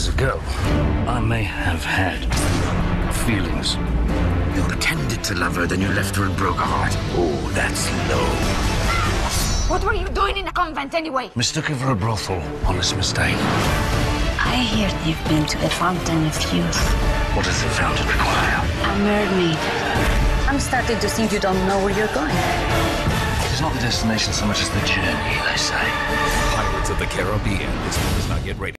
years ago, I may have had feelings. You pretended to love her, then you left her and broke her heart. Oh, that's low. What were you doing in a convent anyway? Mistook her for a brothel. Honest mistake. I hear you've been to the Fountain of Youth. What does the fountain require? A mermaid. I'm starting to think you don't know where you're going. It's not the destination so much as the journey, they say. Pirates of the Caribbean. This one is not yet rated.